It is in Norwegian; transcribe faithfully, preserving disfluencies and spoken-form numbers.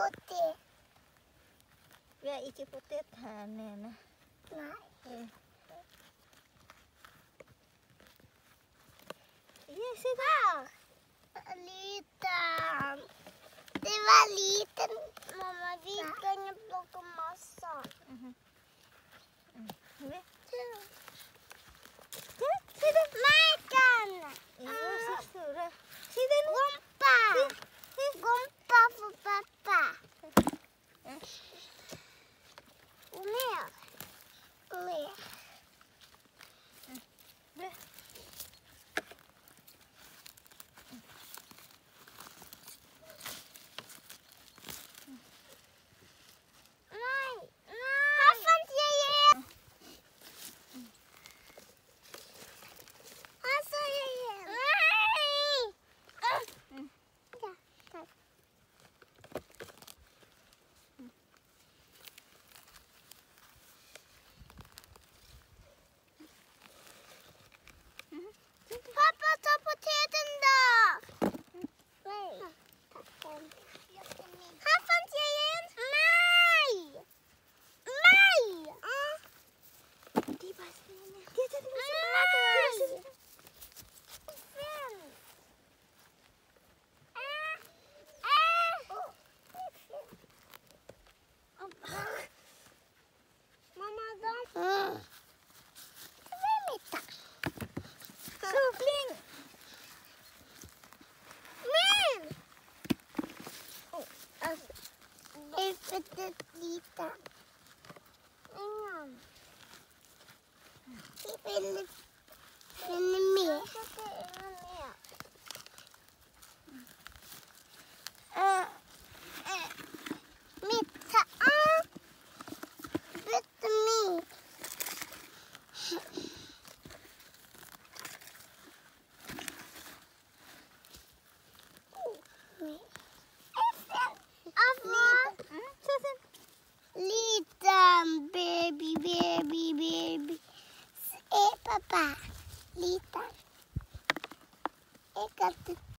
potet. Vi har ikke potet her nede. Nei. Ja, se der. Liten. Det var liten, mamma. Vi trenger plukke masse. Mhm. Se. Se, se den. Merken. Ja, så store. Se den. Rumpa. Rumpa for pappa. Og mer. Og mer. Nei, nei. Her fant jeg en. Her så jeg en. Nei. Ja, takk. Pappa, ta poteten da! Nei. Her fant jeg en. Nei! Nei! De bare snille. De tar det med seg. Nei! Mamma, da. Hvem er det? Så flink. Men! Jeg fødte lite. Ingen. Jeg vil finne mer. Uh, uh, mitt uh, bytte meg. Liten baby, baby, baby. Se, pappa. Liten. Jeg kan